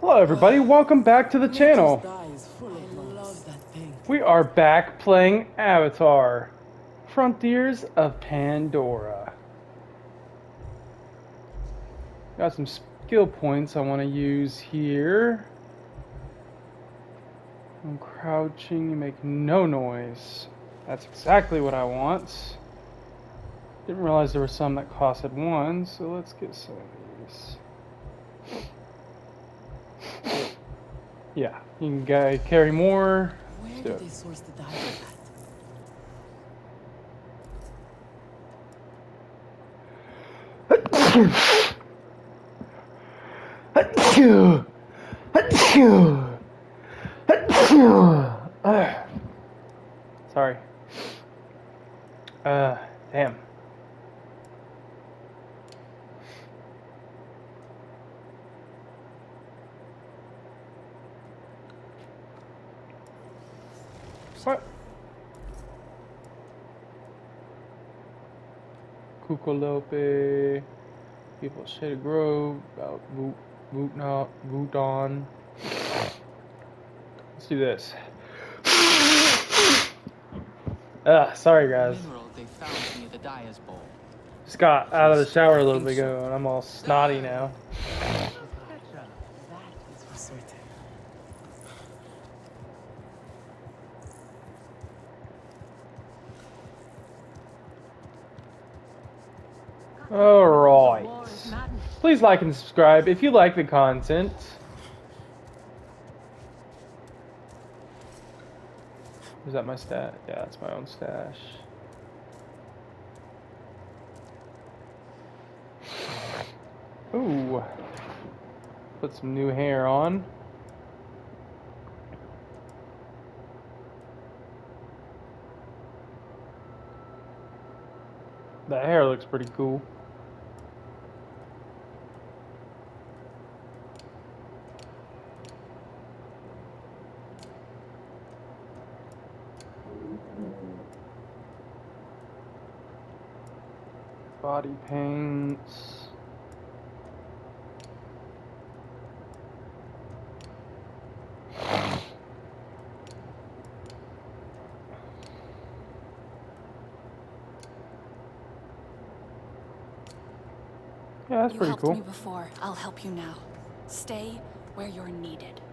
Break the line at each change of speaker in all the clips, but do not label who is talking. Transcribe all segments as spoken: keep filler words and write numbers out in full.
Hello everybody, welcome back to the channel.
I love that thing.
We are back playing Avatar, Frontiers of Pandora. Got some skill points I want to use here. I'm crouching, you make no noise. That's exactly what I want. Didn't realize there were some that costed one, so let's get some of these. Yeah, you can carry more.
Where did they source the dye for
that? Achoo! Achoo! Achoo! Uh, sorry. Uh, damn. What? Kukolope, people Shady Grove, about Vuitton. Let's do this. Ah, sorry guys.
They found near the dyer's bowl.
Just got out of the shower a little bit ago and I'm all snotty now.
That is for certain.
Alright. Please like and subscribe if you like the content. Is that my stat? Yeah, that's my own stash. Ooh. Put some new hair on. That hair looks pretty cool. Body paints. Yeah, that's
you
pretty
helped
cool.
me before. I'll help you now. Stay where you're needed.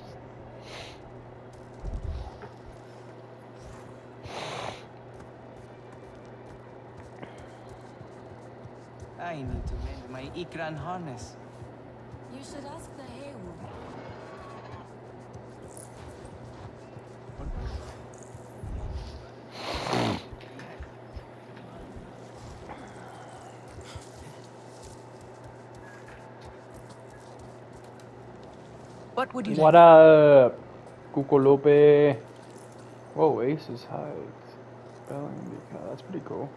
I need to mend my Ikran harness.
You should ask the Heu.
What would you
What
like?
up, Kukolope? Whoa, Ace's height. Spelling, that's pretty cool.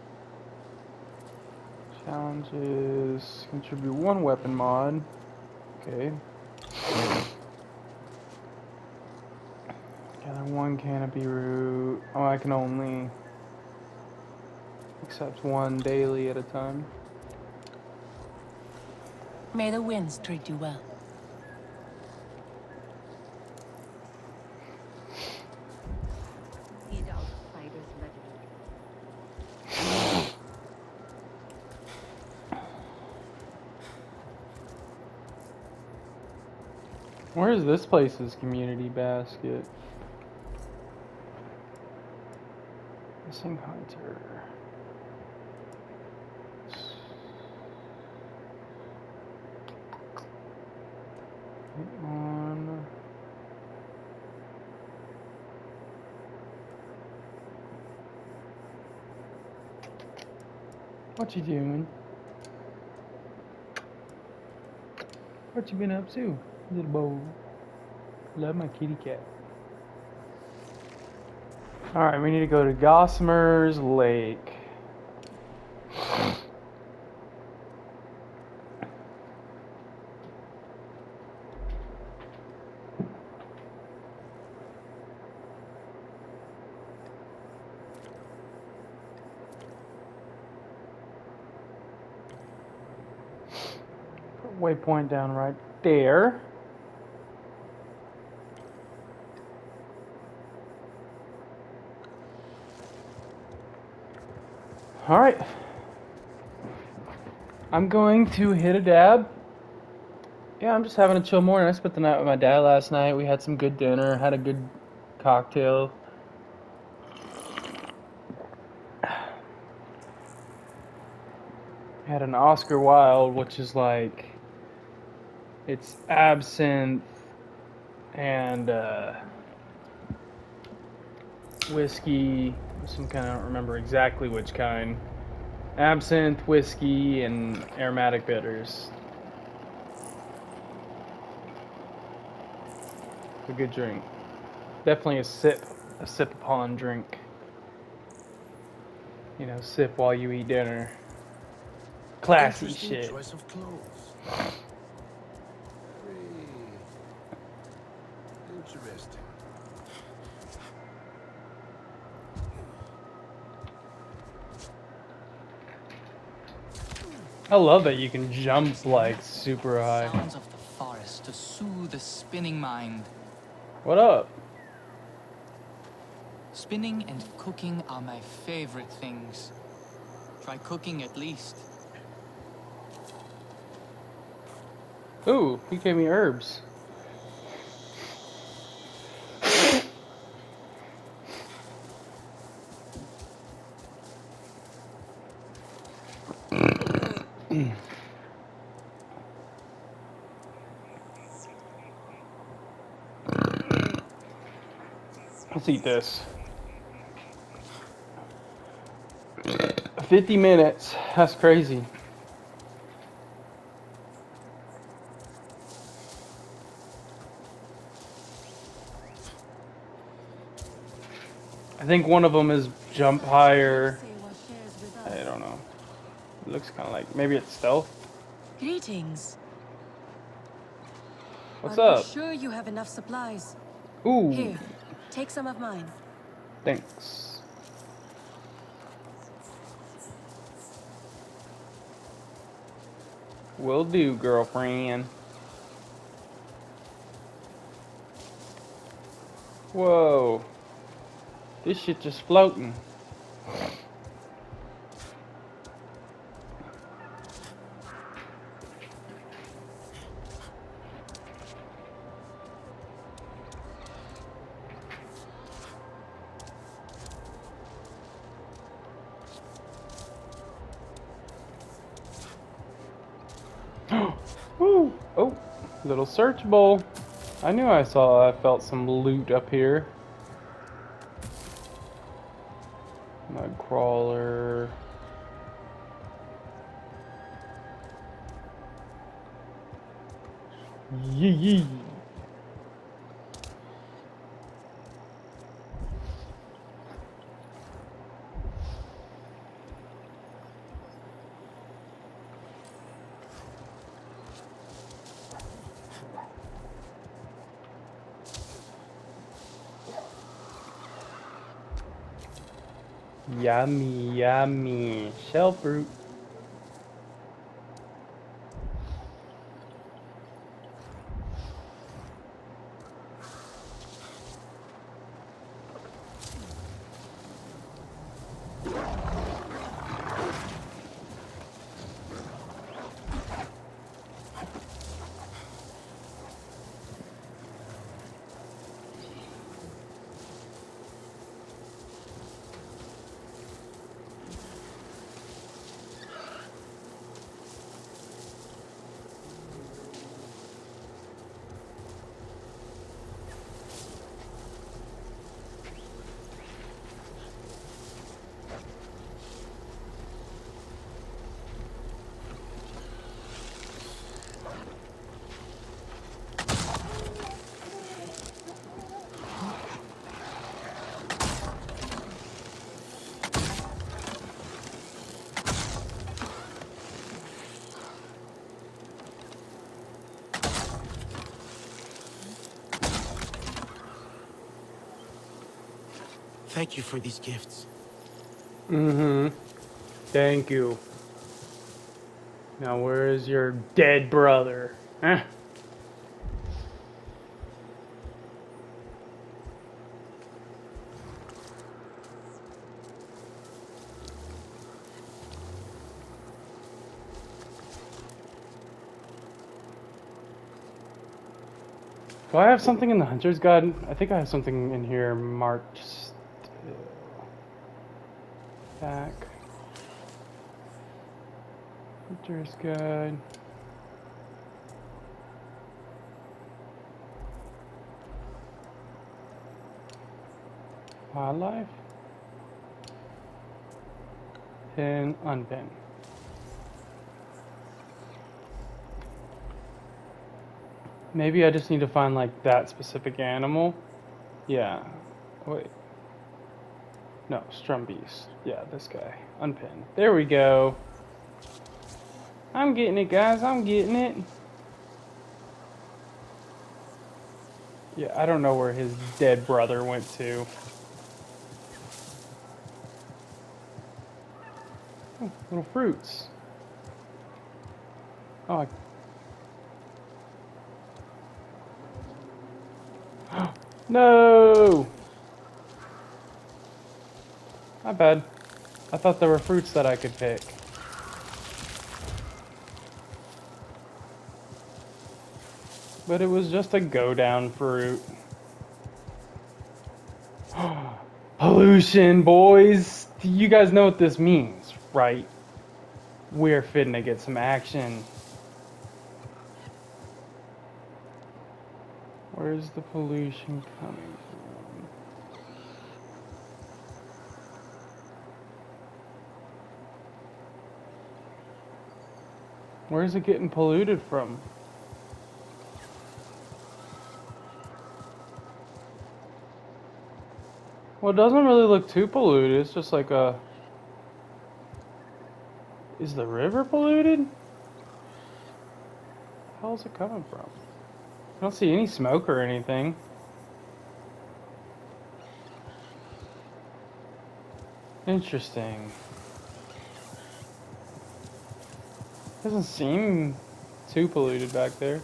Challenges, contribute one weapon mod. Okay. Gather one canopy root. Oh, I can only accept one daily at a time.
May the winds treat you well.
Where is this place's community basket? Missing hunter. On. What you doing? What you been up to, little boy? Love my kitty cat. Alright, we need to go to Gossamer's Lake. Put waypoint down right there. Alright. I'm going to hit a dab. Yeah, I'm just having a chill morning. I spent the night with my dad last night. We had some good dinner, had a good cocktail. Had an Oscar Wilde, which is like, it's absinthe and uh, whiskey, some kind, I don't remember exactly which kind. Absinthe, whiskey, and aromatic bitters. It's a good drink. Definitely a sip, a sip upon drink. You know, sip while you eat dinner. Classy
Interesting
shit.
choice of clothes. Very interesting.
I love that you can jump like super high.
Sounds of the forest to soothe the spinning mind.
What up?
Spinning and cooking are my favorite things. Try cooking at least.
Ooh, he gave me herbs. Let's eat this. fifty minutes. That's crazy. I think one of them is jump higher. I don't know. It looks kind of like, maybe it's stealth.
Greetings.
What's
Are you
up?
sure you have enough supplies?
Ooh,
Here, take some of mine.
thanks. Will do, girlfriend. Whoa. This shit just floating. Woo! Oh, little search bowl. I knew I saw, I felt some loot up here. Mud crawler. Yee yee. Yummy, yummy. Shell fruit.
Thank you for these gifts.
Mm-hmm. Thank you. Now where is your dead brother? Huh? Do I have something in the Hunter's Guide? I think I have something in here marked still. Back. Hunter's Guide. Wildlife. Pin, unpin. Maybe I just need to find like that specific animal. Yeah. Wait. No, Strum Beast. Yeah, this guy. Unpin. There we go. I'm getting it, guys. I'm getting it. Yeah, I don't know where his dead brother went to. Oh, little fruits. Oh, I... No! My bad. I thought there were fruits that I could pick. But it was just a go-down fruit. Pollution, boys! You guys know what this means, right? We're fitting get some action. Where's the pollution coming from? Where's it getting polluted from? Well, it doesn't really look too polluted. It's just like a... Is the river polluted? Where the hell is it coming from? I don't see any smoke or anything. Interesting. Doesn't seem too polluted back there.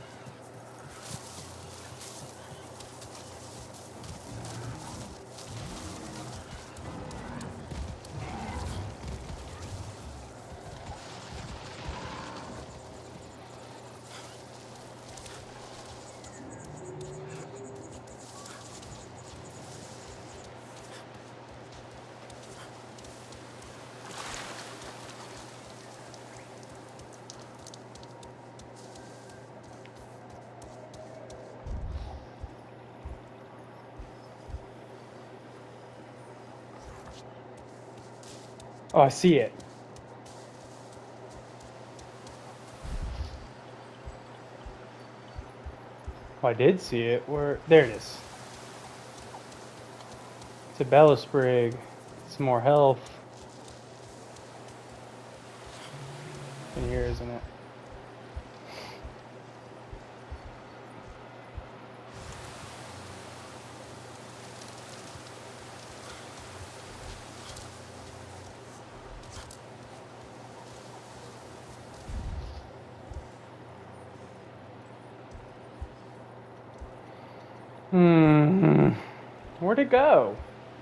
Oh, I see it. Oh, I did see it. Where? There it is. It's a Bella Sprig. Some more health. In here, isn't it? Hmm. Where'd it go?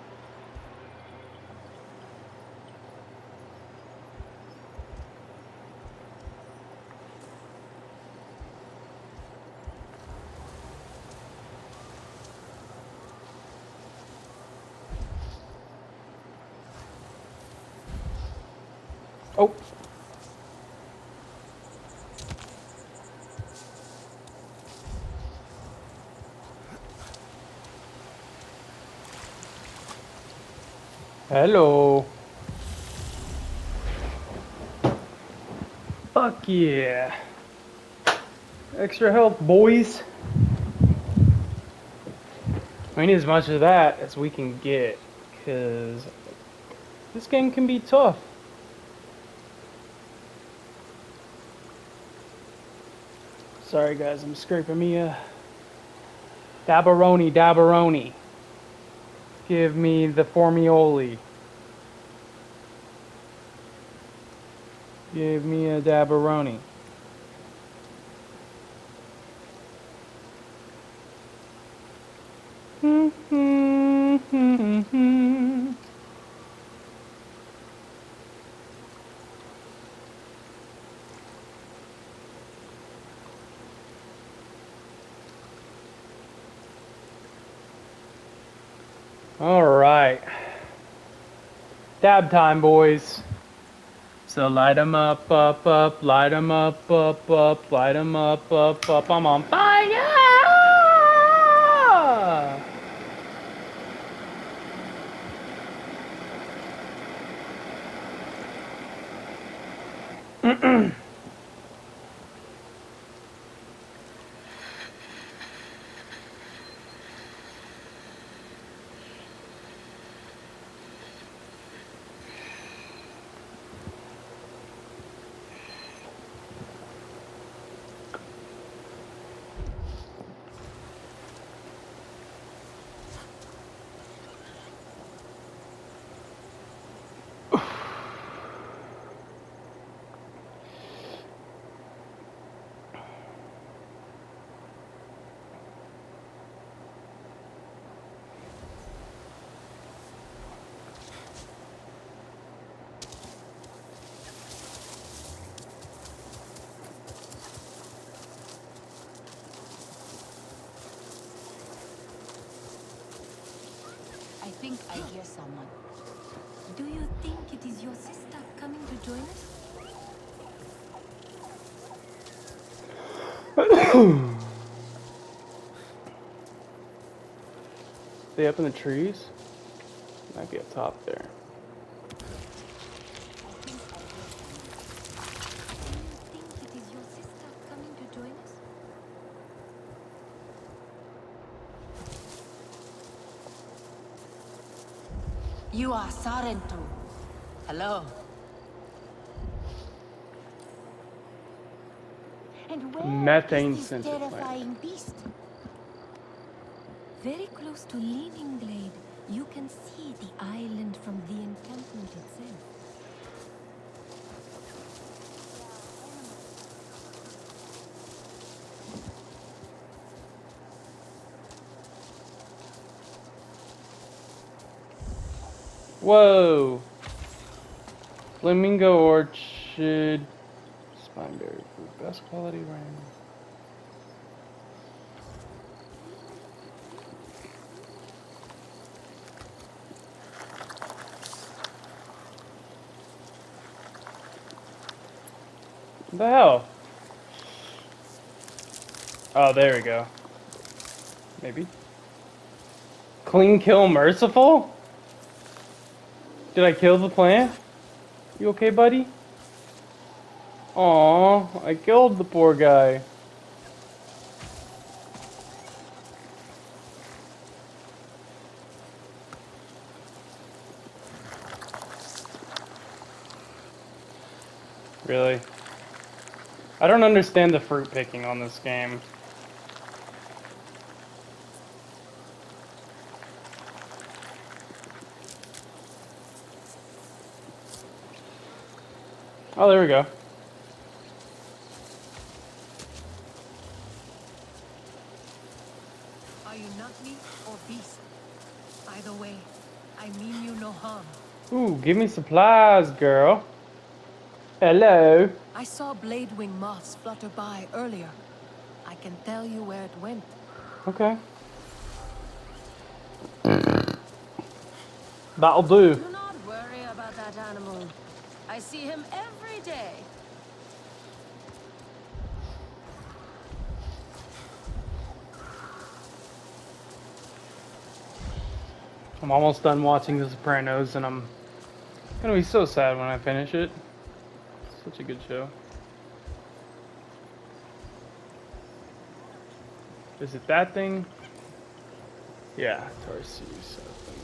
Oh. Hello. Fuck yeah. Extra health, boys. We need as much of that as we can get, because this game can be tough. Sorry guys, I'm scraping me a Dabberoni, Dabberoni. Give me the Formioli. Give me a Dabberoni. All right. Dab time, boys. So light 'em up, up, up, light 'em up, up, up, light 'em up, up, up. I'm on fire!
I think I hear someone.
Do you think it is your sister coming to join us?
They up in the trees? Might be up top there.
I think I hear someone.
Do you think it is your sister coming to join us?
You are Sarentu. Hello. And where
Methane
is this
sensor plant.
terrifying beast?
Very close to Leaning Glade, you can see the island from the encampment itself.
Whoa! Flamingo Orchard. Spineberry fruit. Best quality rain. What the hell? Oh, there we go. Maybe. Clean kill merciful? Did I kill the plant? You okay, buddy? Aw, I killed the poor guy. Really? I don't understand the fruit picking on this game. Oh, there we go.
Are you nutmeat or beast? Either way, I mean you no harm.
Ooh, give me supplies, girl. Hello.
I saw bladewing moths flutter by earlier. I can tell you where it went.
Okay. That'll do.
Do not worry about that animal. I see him every day.
I'm almost done watching The Sopranos, and I'm gonna be so sad when I finish it. Such a good show. Is it that thing? Yeah, Tarsius.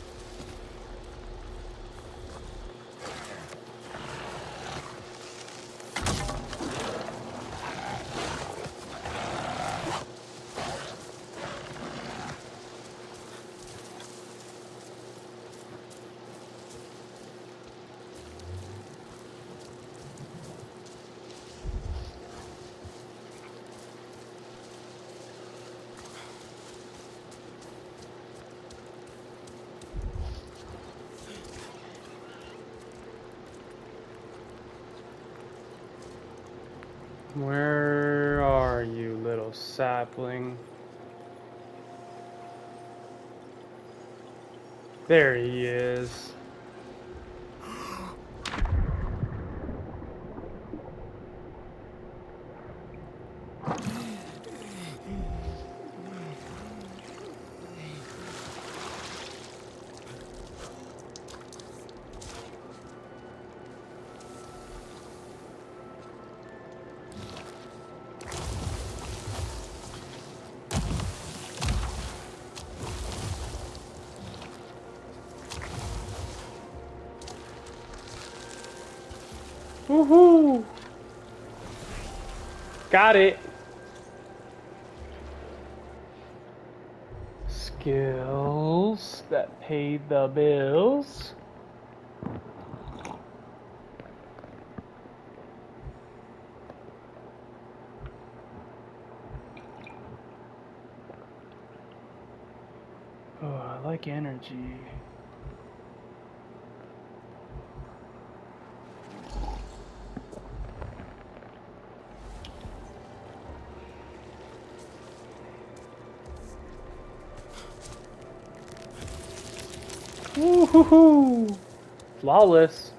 Where are you, little sapling? There he is. Woohoo! Got it. Skills that paid the bills. Oh, I like energy. Woohoo! Flawless.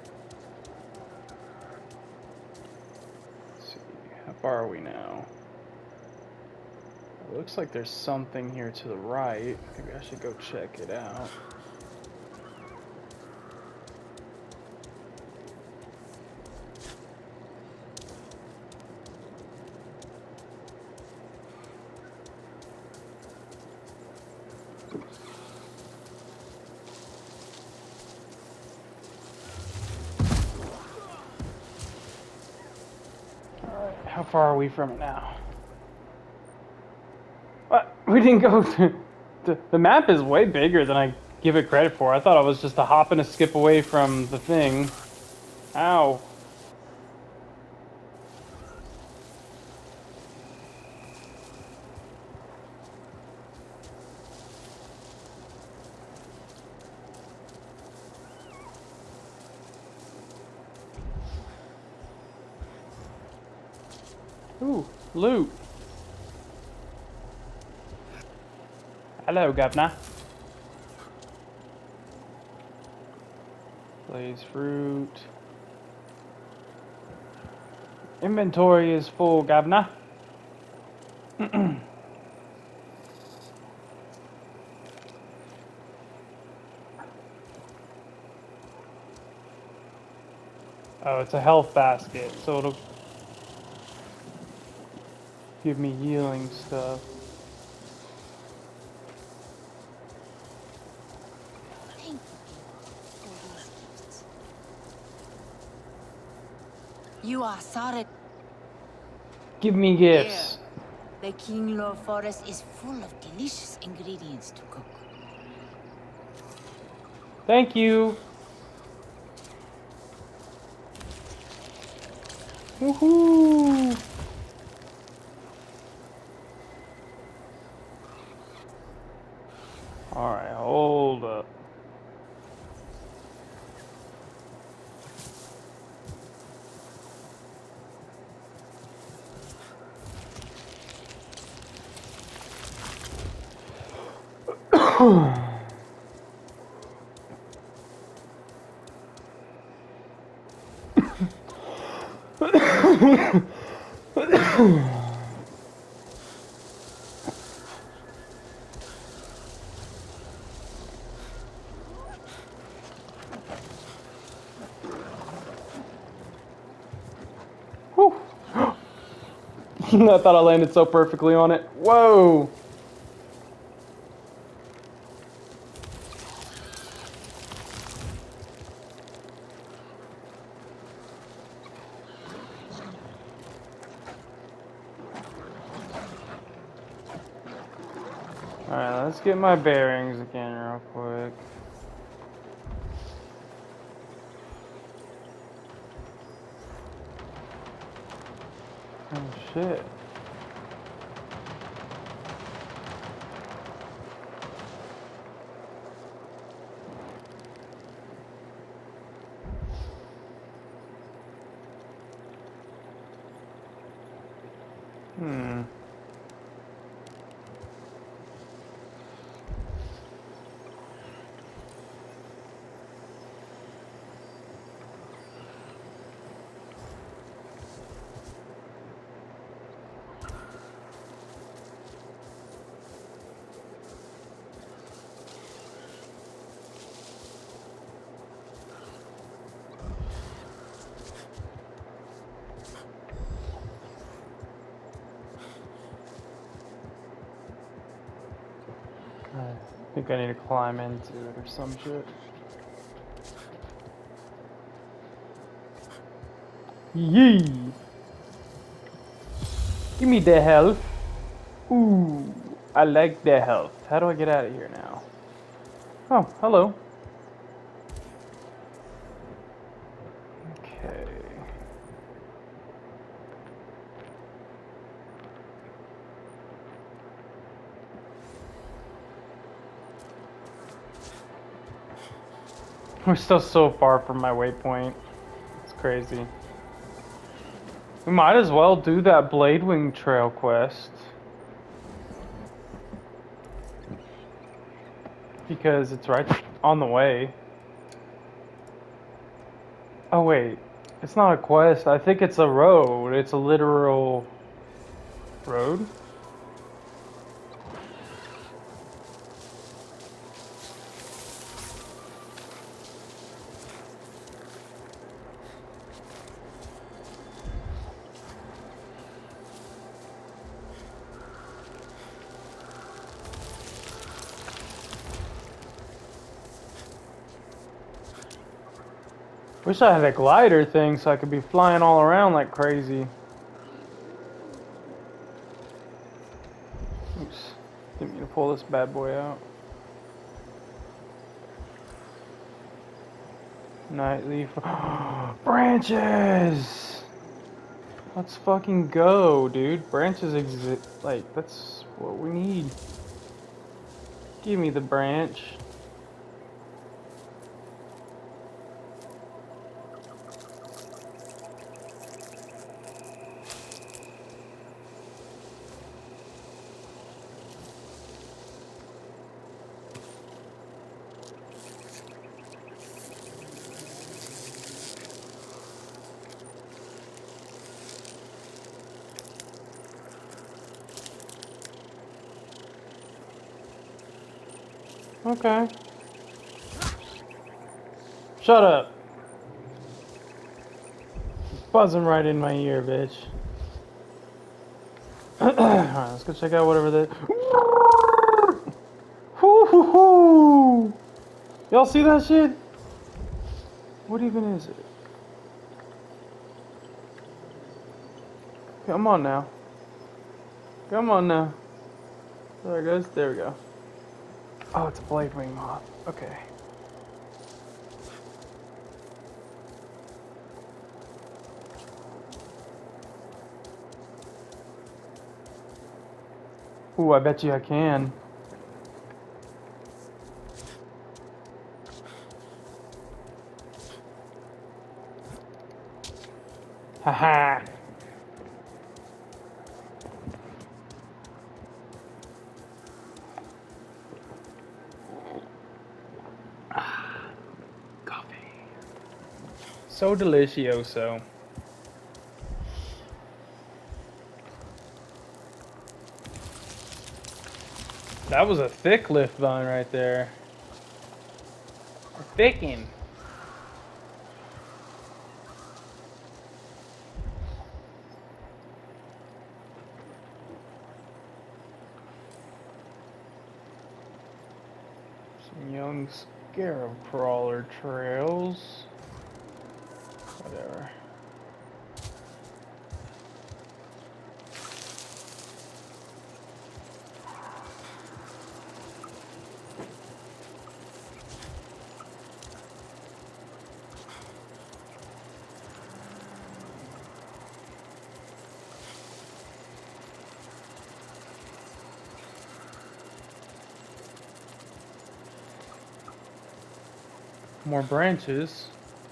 Let's see, how far are we now? It looks like there's something here to the right. Maybe I should go check it out. Alright, how far are we from it now? What? We didn't go to... The, the map is way bigger than I give it credit for. I thought I was just a hop and a skip away from the thing. Ow. Ooh, loot. Hello, governor. Blaze fruit. Inventory is full, governor. Oh, it's a health basket, so it'll give me healing stuff.
You are sorry.
Give me gifts.
The King Lord Forest is full of delicious ingredients to cook.
Thank you. Woohoo! Alright, hold up. Whew. I thought I landed so perfectly on it. Whoa! Alright, let's get my bearings again real quick. Oh shit. Hmm. I think I need to climb into it or some shit. Yee! Give me the health. Ooh, I like the health. How do I get out of here now? Oh, hello. Okay. We're still so far from my waypoint. It's crazy. We might as well do that Bladewing Trail quest. Because it's right on the way. Oh wait, it's not a quest. I think it's a road. It's a literal road. Wish I had a glider thing so I could be flying all around like crazy. Oops. Didn't mean to pull this bad boy out. Nightly branches! Let's fucking go, dude. Branches exist. Like, that's what we need. Give me the branch. Okay. Shut up. Buzzing right in my ear, bitch. Alright, let's go check out whatever the... Y'all see that shit? What even is it? Come on now. Come on now. There it goes. There we go. Oh, it's a Bladewing moth. Okay. Ooh, I bet you I can. Haha. So delicioso. That was a thick lift vine right there. Thickin'. Some young scarab crawler trails. Whatever. More branches.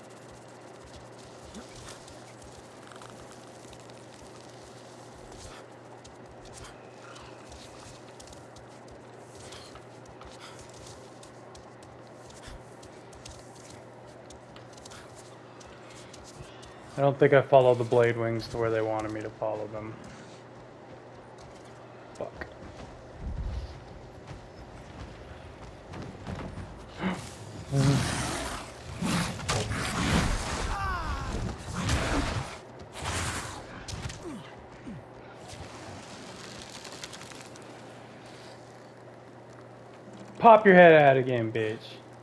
I don't think I followed the Bladewings to where they wanted me to follow them. Fuck. Pop your head out again, bitch.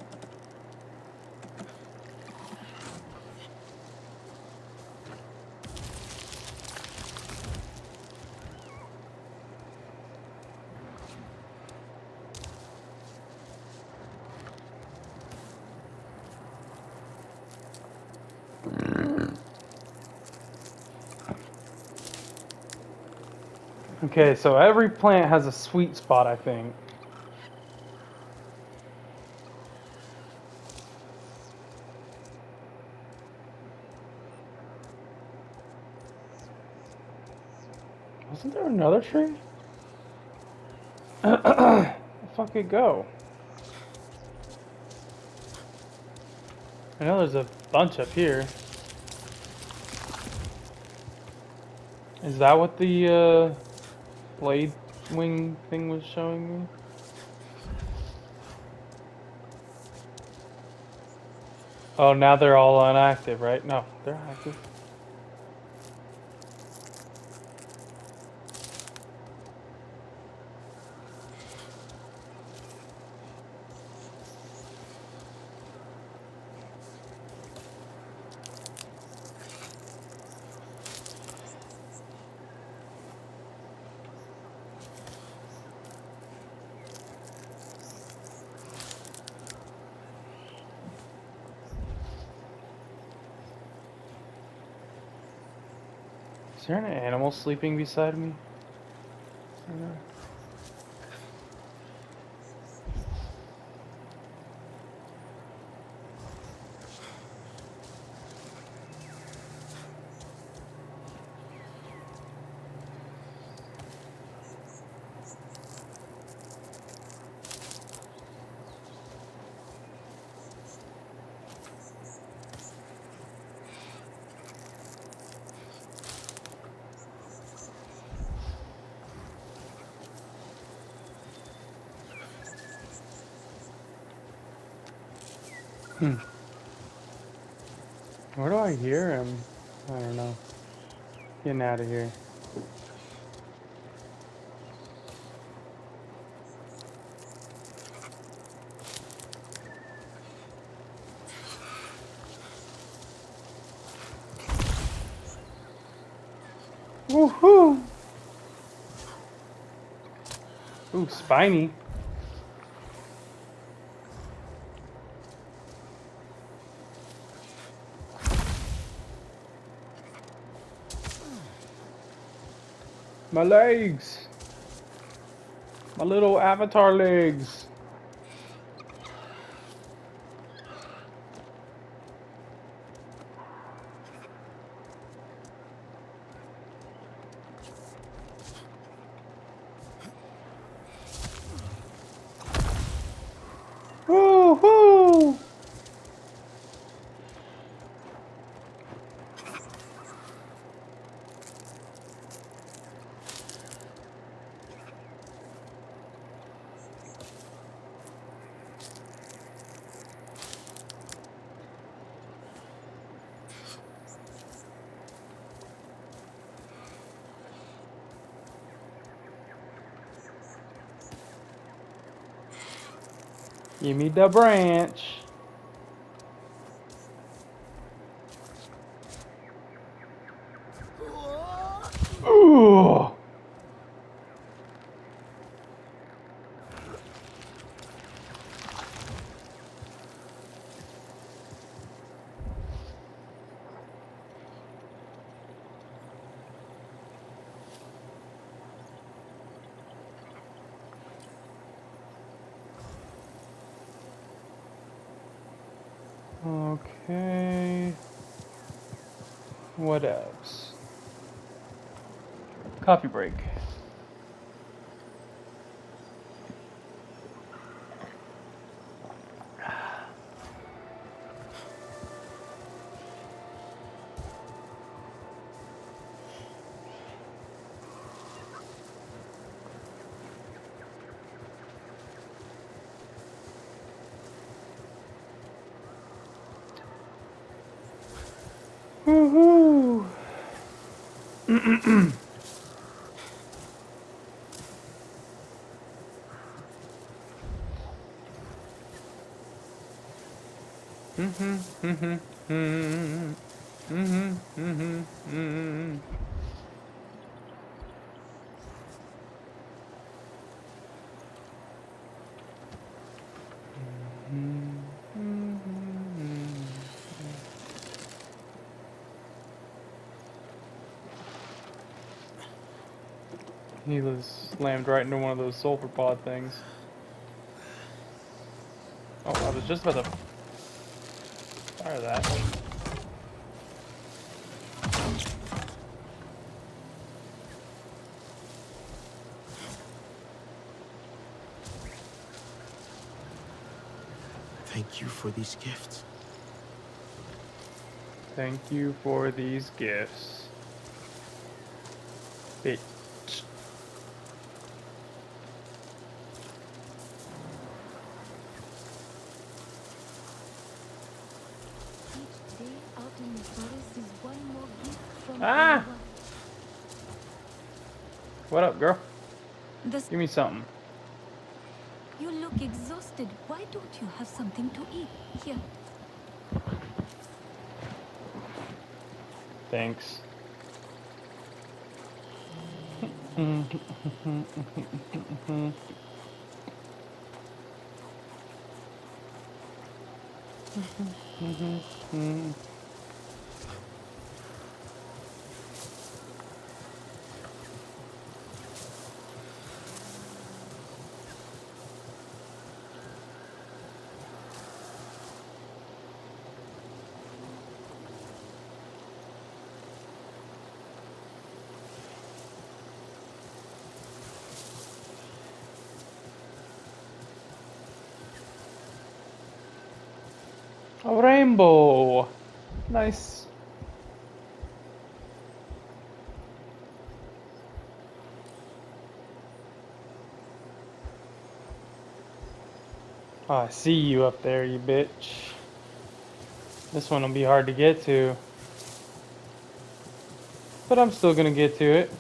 Okay, so every plant has a sweet spot, I think. Wasn't there another tree? Where the fuck it go? I know there's a bunch up here. Is that what the uh, blade wing thing was showing me? Oh, now they're all inactive, right? No, they're active. Is there an animal sleeping beside me? Hmm. Where do I hear him? I don't know. Getting out of here. Woohoo! Ooh, spiny. My legs! My little avatar legs! Woo-hoo! Give me the branch. Ooh. Okay. What else? Coffee break. Woohoo! Mhm, mhm, mhm, mhm, mhm, mhm. He was slammed right into one of those sulfur pod things. Oh, I was just about to fire that.
Thank you for these gifts.
Thank you for these gifts. Bitch.
Each day out in the forest is one more gift from
Ah!
everyone.
What up, girl?
The
Give me something.
You look exhausted. Why don't you have something to eat? Here.
Thanks. A rainbow. Nice. Oh, I see you up there, you bitch. This one will be hard to get to. But I'm still gonna get to it.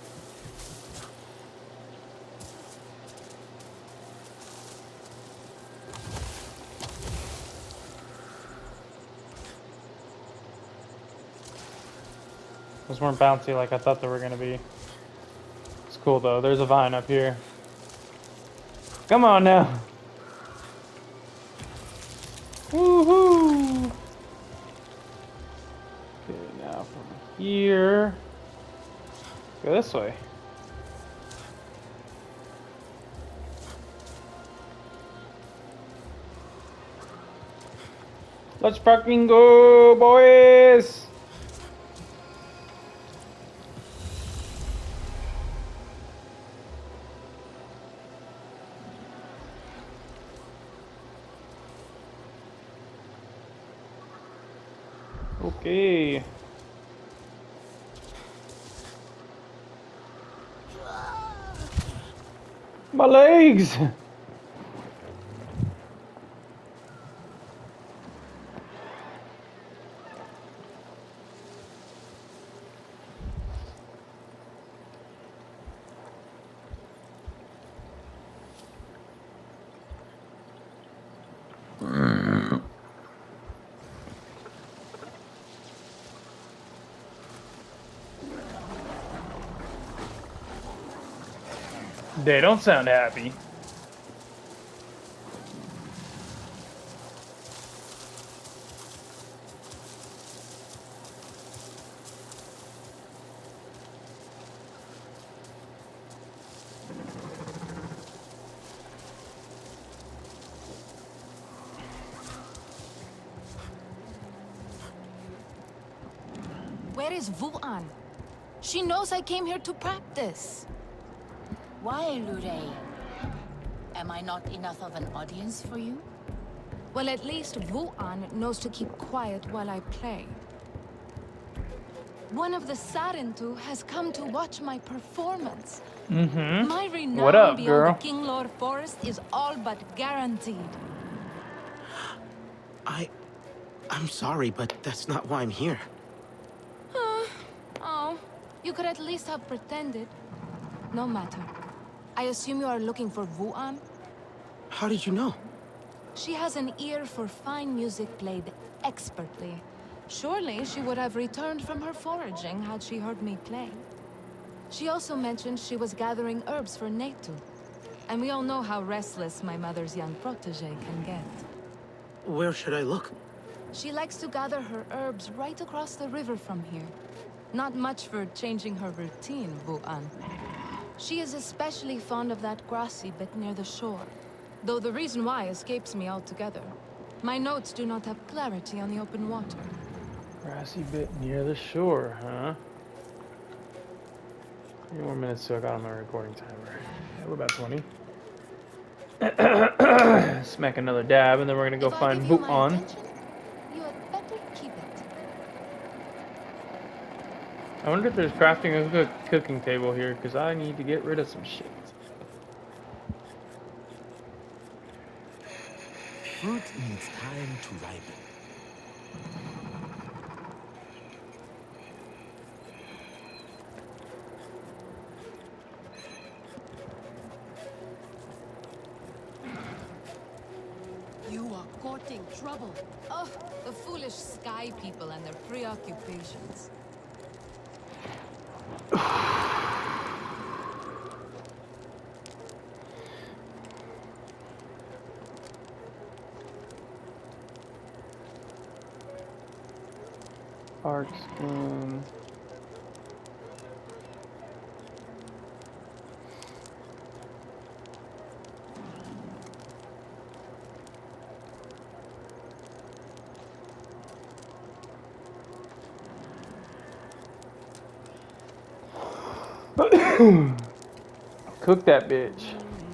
Those weren't bouncy like I thought they were gonna be. It's cool though. There's a vine up here. Come on now. Woohoo! Okay, now from here, go this way. Let's fucking go, boys! Okay. My legs! They don't sound happy.
Where is Vuan? She knows I came here to practice.
Why, Lurey? Am I not enough of an audience for you?
Well, at least Vuan knows to keep quiet while I play. One of the Sarentu has come to watch my performance.
Mm-hmm.
My renown
What up,
beyond
girl?
the King Lord Forest is all but guaranteed.
I... I'm sorry, but that's not why I'm here.
Oh, you could at least have pretended. No matter. I assume you are looking for Vuan?
How did you know?
She has an ear for fine music played expertly. Surely she would have returned from her foraging had she heard me play. She also mentioned she was gathering herbs for Netu. And we all know how restless my mother's young protege can get.
Where should I look?
She likes to gather her herbs right across the river from here. Not much for changing her routine, Vuan. She is especially fond of that grassy bit near the shore, though the reason why escapes me altogether. My notes do not have clarity on the open water.
Grassy bit near the shore, huh? Three more minutes till I got on my recording timer. Yeah, we're about twenty. Smack another dab, and then we're gonna go
If I
find
give you my
Vuan.
attention, you had better keep it.
I wonder if there's crafting a cook cooking table here, because I need to get rid of some shit.
Fruit needs time to ripen.
You are courting trouble. Oh, the foolish sky people and their preoccupations.
Arc skin. Cook that bitch.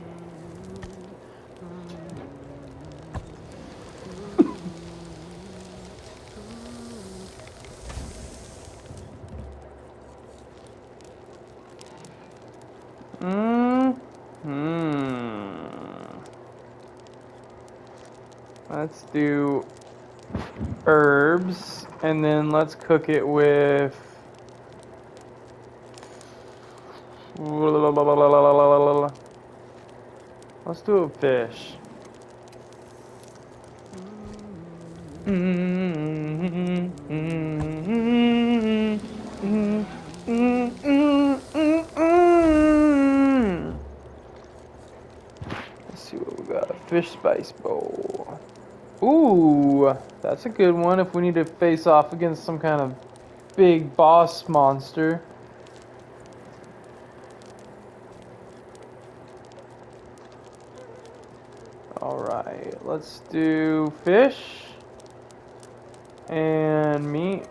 Mm hmm. Let's do herbs, and then let's cook it with. Let's do a fish. Let's see what we got. A fish spice bowl. Ooh, that's a good one if we need to face off against some kind of big boss monster. Alright, let's do fish and meat.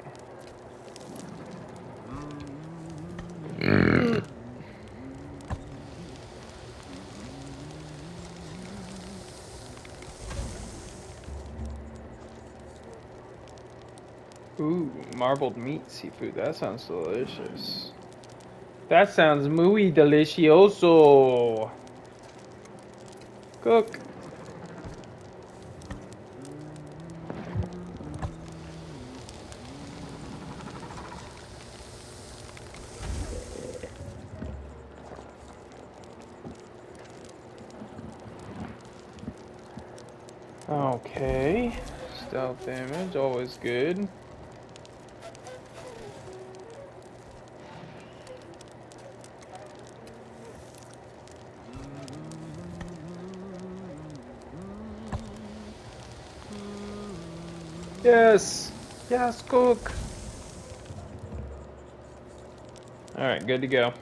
Ooh, marbled meat seafood. That sounds delicious. That sounds muy delicioso. Cook. Okay, stealth damage, always good. Yes, yes, cook. All right, good to go.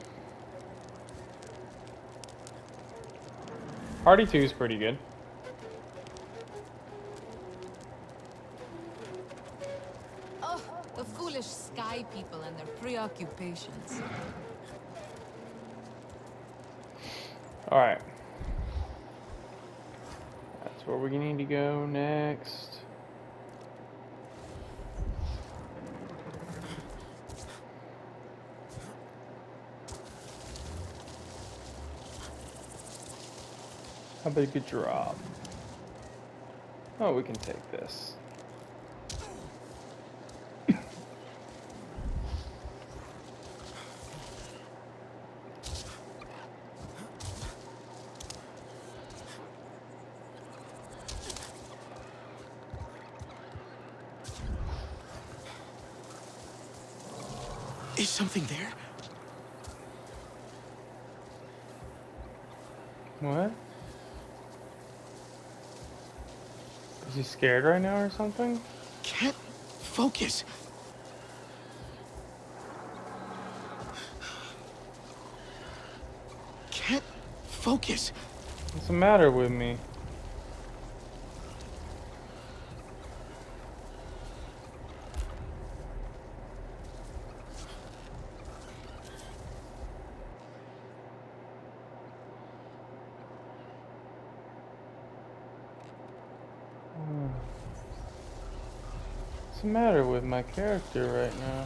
Party two is pretty good.
Oh, the foolish sky people and their preoccupations.
All right. That's where we need to go next. How big a drop? Oh, we can take this.
Is something there?
What? Is he scared right now or something?
Can't focus. Can't focus.
What's the matter with me? What's the matter with my character right now?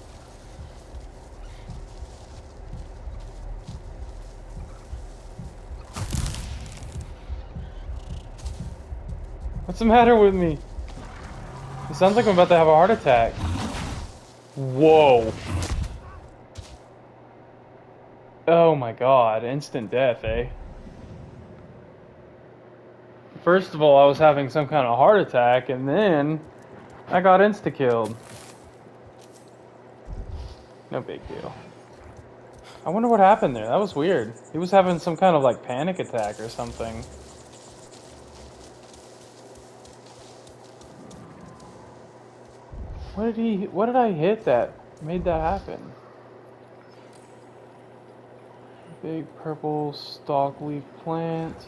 What's the matter with me? It sounds like I'm about to have a heart attack. Whoa. Oh my god, instant death, eh? First of all, I was having some kind of heart attack, and then I got insta-killed. No big deal. I wonder what happened there. That was weird. He was having some kind of like panic attack or something. What did he, what did I hit that made that happen? Big purple stalk leaf plant.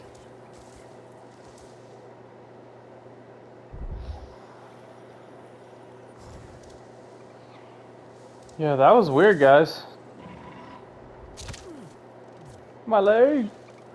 Yeah, that was weird, guys. My leg.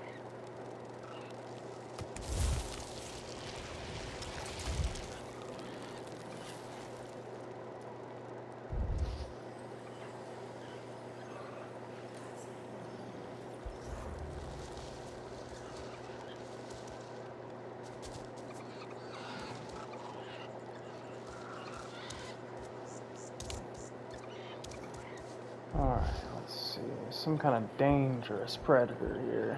Alright, let's see. Some kind of dangerous predator here.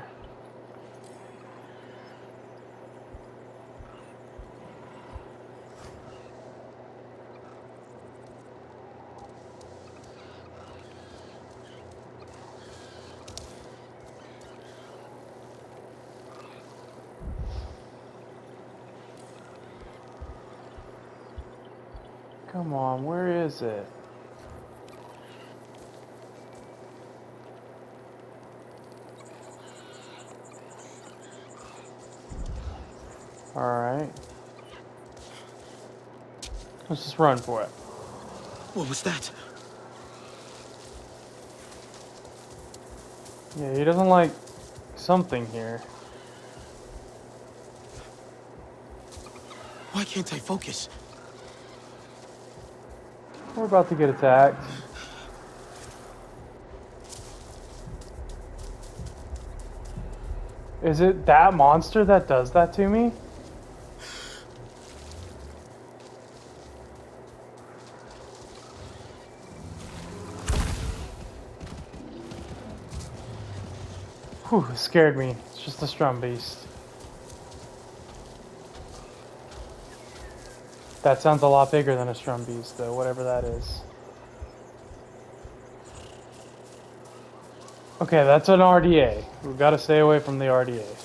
Come on, where is it? Alright. Let's just run for it.
What was that?
Yeah, he doesn't like something here.
Why can't I focus?
We're about to get attacked. Is it that monster that does that to me? Whew, it scared me. It's just a strum beast. That sounds a lot bigger than a strum beast, though, whatever that is. Okay, that's an R D A. We've got to stay away from the R D A.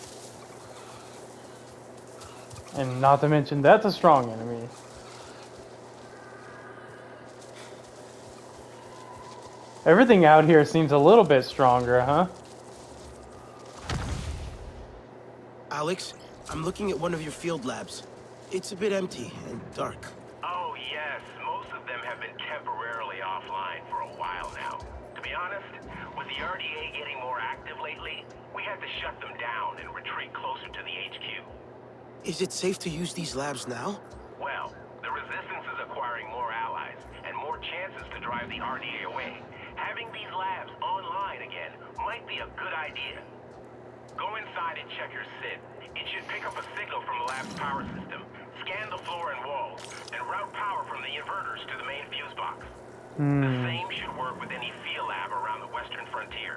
And not to mention, that's a strong enemy. Everything out here seems a little bit stronger, huh?
Alex, I'm looking at one of your field labs. It's a bit empty and dark.
Oh, yes. Most of them have been temporarily offline for a while now. To be honest, with the R D A getting more active lately, we had to shut them down and retreat closer to the H Q.
Is it safe to use these labs now?
Well, the Resistance is acquiring more allies and more chances to drive the R D A away. Having these labs online again might be a good idea. Go inside and check your S I D. It should pick up a signal from the lab's power system, scan the floor and walls, and route power from the inverters to the main fuse box.
Hmm.
The same should work with any field lab around the western frontier.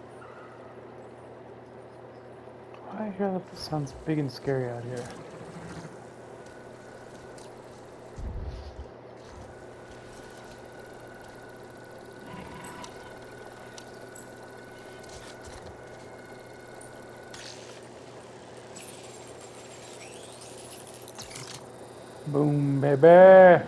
I hear that this sounds big and scary out here. Boom, baby.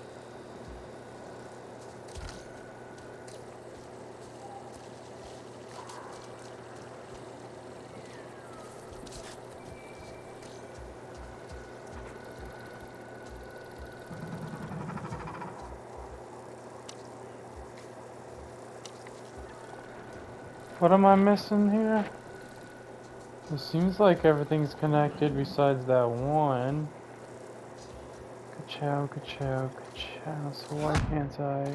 What am I missing here? It seems like everything's connected besides that one. Ka-chow, ka-chow, ka-chow. So why can't I?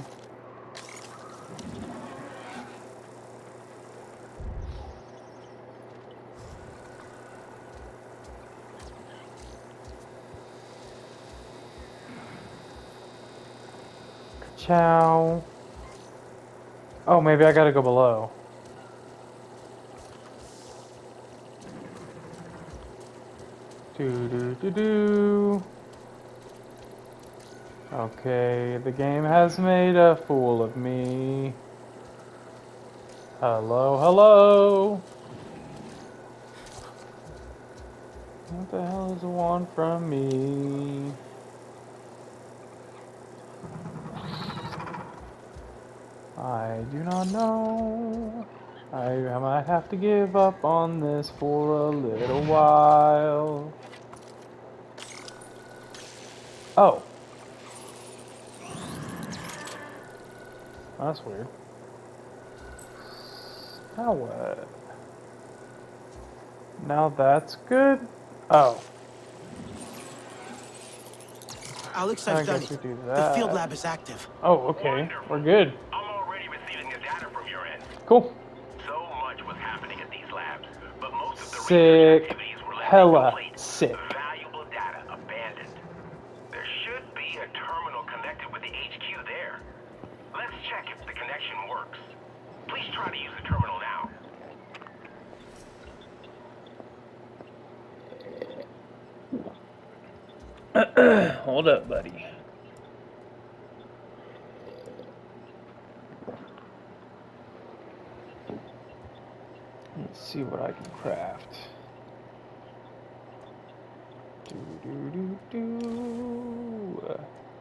Ka-chow. Oh, maybe I gotta go below. Do do do do. Okay, the game has made a fool of me. Hello, hello. What the hell does it want from me? I do not know. I, I might have to give up on this for a little while. Oh. That's weird. Now what? Now that's good? Oh.
Alex,
I
I've done
guess
it.
we do
The
that.
field lab is active.
Oh, okay. We're good.
I'm already receiving the data from your end.
Cool.
So much was happening at these labs, but most of the research
Sick.
activities were left
Hella
incomplete.
sick.
Valuable data abandoned. There should be a terminal connected with the H Q there. Let's check if the connection works. Please try to use the terminal now.
Hold up, buddy. Let's see what I can craft. Do do do do.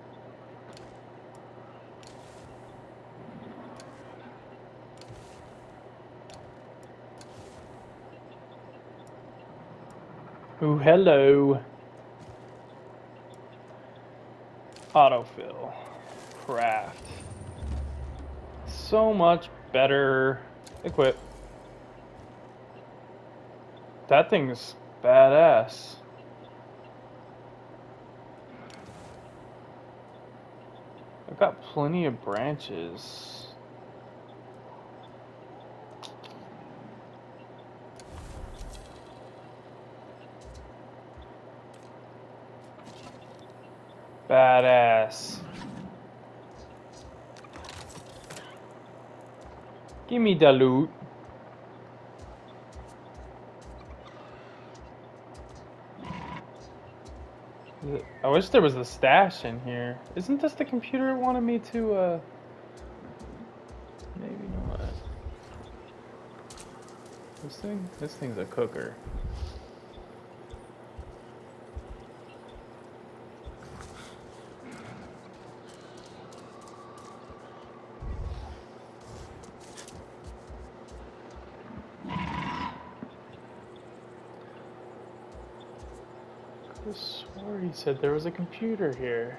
Oh, hello. Autofill. Craft. So much better. Equip. That thing's badass. I've got plenty of branches. Badass. Give me the loot. I wish there was a stash in here. Isn't this the computer it wanted me to, uh... maybe not. This thing? This thing's a cooker. I swore he said there was a computer here.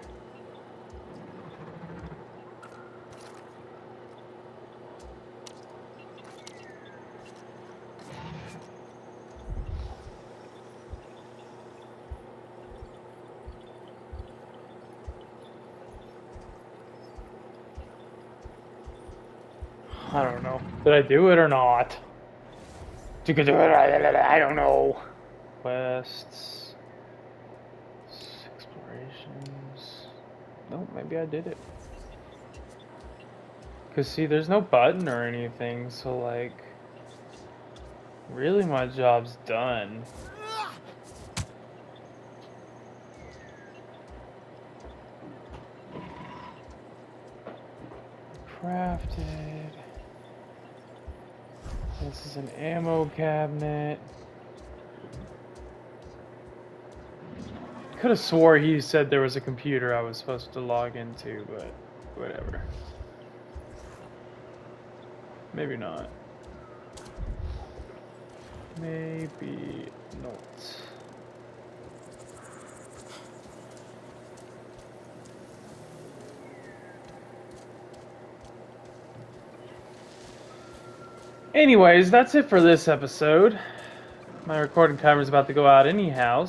I don't know. Did I do it or not? Did I do it? I don't know. Quests. Explorations. No, maybe I did it. Cause see, there's no button or anything, so like, really my job's done. Crafted. This is an ammo cabinet. could have swore he said there was a computer I was supposed to log into, but whatever. Maybe not. Maybe not. Anyways, that's it for this episode. My recording timer is about to go out anyhow.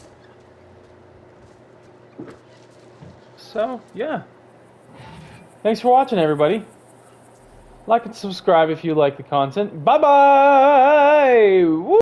So, yeah. Thanks for watching, everybody. Like and subscribe if you like the content. Bye-bye!